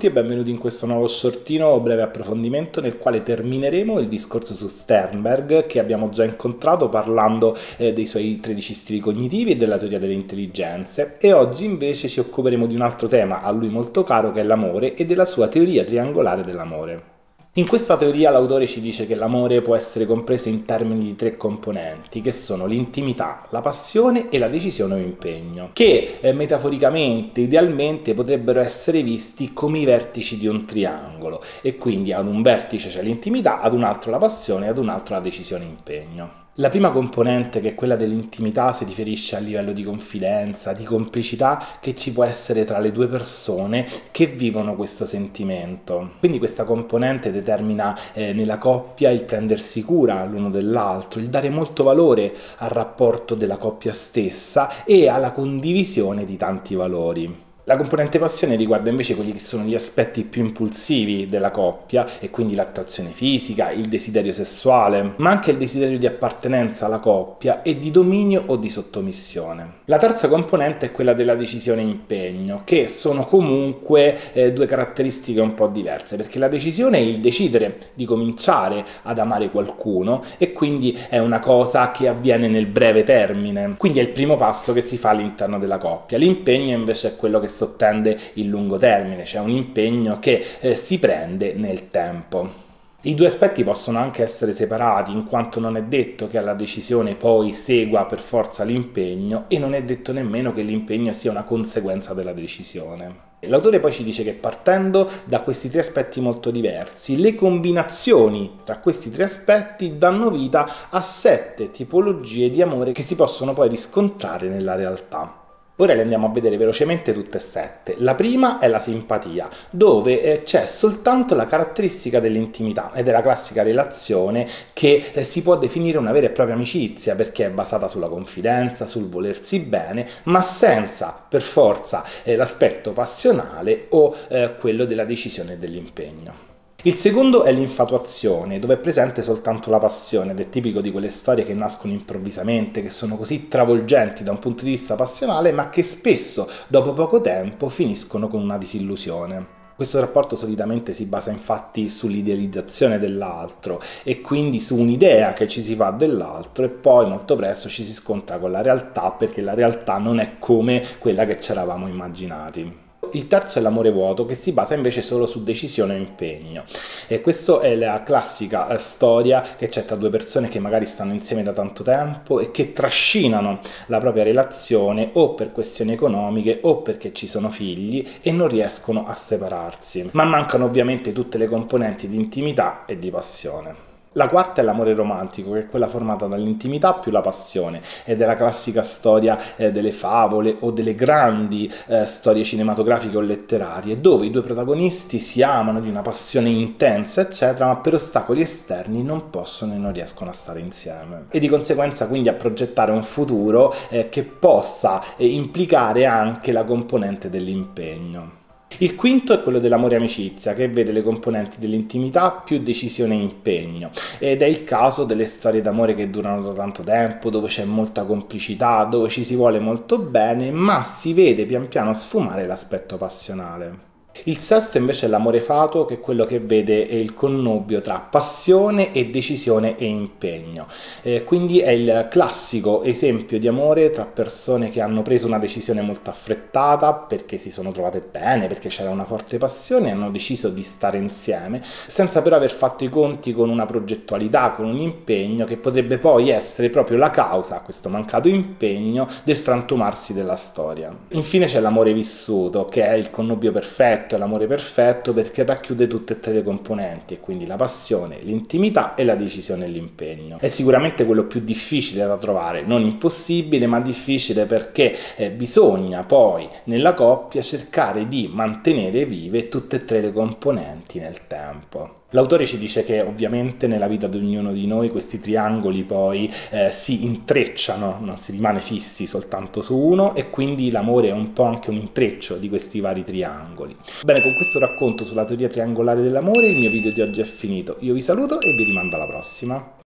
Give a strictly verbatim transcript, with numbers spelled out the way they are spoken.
E benvenuti in questo nuovo shortino o breve approfondimento nel quale termineremo il discorso su Sternberg che abbiamo già incontrato parlando eh, dei suoi tredici stili cognitivi e della teoria delle intelligenze, e oggi invece ci occuperemo di un altro tema a lui molto caro che è l'amore e della sua teoria triangolare dell'amore. In questa teoria l'autore ci dice che l'amore può essere compreso in termini di tre componenti, che sono l'intimità, la passione e la decisione o impegno, che eh, metaforicamente, idealmente, potrebbero essere visti come i vertici di un triangolo, e quindi ad un vertice c'è l'intimità, ad un altro la passione e ad un altro la decisione e impegno. La prima componente, che è quella dell'intimità, si riferisce al livello di confidenza, di complicità che ci può essere tra le due persone che vivono questo sentimento. Quindi questa componente determina eh, nella coppia il prendersi cura l'uno dell'altro, il dare molto valore al rapporto della coppia stessa e alla condivisione di tanti valori. La componente passione riguarda invece quelli che sono gli aspetti più impulsivi della coppia, e quindi l'attrazione fisica, il desiderio sessuale, ma anche il desiderio di appartenenza alla coppia e di dominio o di sottomissione. La terza componente è quella della decisione e impegno, che sono comunque eh, due caratteristiche un po' diverse, perché la decisione è il decidere di cominciare ad amare qualcuno, e quindi è una cosa che avviene nel breve termine, quindi è il primo passo che si fa all'interno della coppia. L'impegno invece è quello che sottende il lungo termine, cioè un impegno che eh, si prende nel tempo. I due aspetti possono anche essere separati, in quanto non è detto che alla decisione poi segua per forza l'impegno, e non è detto nemmeno che l'impegno sia una conseguenza della decisione. L'autore poi ci dice che partendo da questi tre aspetti molto diversi, le combinazioni tra questi tre aspetti danno vita a sette tipologie di amore che si possono poi riscontrare nella realtà. Ora le andiamo a vedere velocemente tutte e sette. La prima è la simpatia, dove c'è soltanto la caratteristica dell'intimità ed è la classica relazione che si può definire una vera e propria amicizia, perché è basata sulla confidenza, sul volersi bene, ma senza per forza l'aspetto passionale o quello della decisione e dell'impegno. Il secondo è l'infatuazione, dove è presente soltanto la passione, ed è tipico di quelle storie che nascono improvvisamente, che sono così travolgenti da un punto di vista passionale, ma che spesso, dopo poco tempo, finiscono con una disillusione. Questo rapporto solitamente si basa infatti sull'idealizzazione dell'altro, e quindi su un'idea che ci si fa dell'altro, e poi molto presto ci si scontra con la realtà, perché la realtà non è come quella che ci eravamo immaginati. Il terzo è l'amore vuoto, che si basa invece solo su decisione e impegno, e questa è la classica eh, storia che c'è tra due persone che magari stanno insieme da tanto tempo e che trascinano la propria relazione o per questioni economiche o perché ci sono figli e non riescono a separarsi, ma mancano ovviamente tutte le componenti di intimità e di passione. La quarta è l'amore romantico, che è quella formata dall'intimità più la passione, ed è la classica storia eh, delle favole o delle grandi eh, storie cinematografiche o letterarie, dove i due protagonisti si amano di una passione intensa, eccetera, ma per ostacoli esterni non possono e non riescono a stare insieme. E di conseguenza quindi a progettare un futuro eh, che possa eh, implicare anche la componente dell'impegno. Il quinto è quello dell'amore amicizia, che vede le componenti dell'intimità più decisione e impegno, ed è il caso delle storie d'amore che durano da tanto tempo, dove c'è molta complicità, dove ci si vuole molto bene, ma si vede pian piano sfumare l'aspetto passionale. Il sesto invece è l'amore fatuo, che è quello che vede il connubio tra passione e decisione e impegno. Eh, quindi è il classico esempio di amore tra persone che hanno preso una decisione molto affrettata, perché si sono trovate bene, perché c'era una forte passione, e hanno deciso di stare insieme, senza però aver fatto i conti con una progettualità, con un impegno che potrebbe poi essere proprio la causa, questo mancato impegno, del frantumarsi della storia. Infine c'è l'amore vissuto, che è il connubio perfetto, è l'amore perfetto perché racchiude tutte e tre le componenti, e quindi la passione, l'intimità e la decisione e l'impegno. È sicuramente quello più difficile da trovare, non impossibile, ma difficile perché eh, bisogna poi nella coppia cercare di mantenere vive tutte e tre le componenti nel tempo. L'autore ci dice che ovviamente nella vita di ognuno di noi questi triangoli poi eh, si intrecciano, non si rimane fissi soltanto su uno, e quindi l'amore è un po' anche un intreccio di questi vari triangoli. Bene, con questo racconto sulla teoria triangolare dell'amore il mio video di oggi è finito. Io vi saluto e vi rimando alla prossima.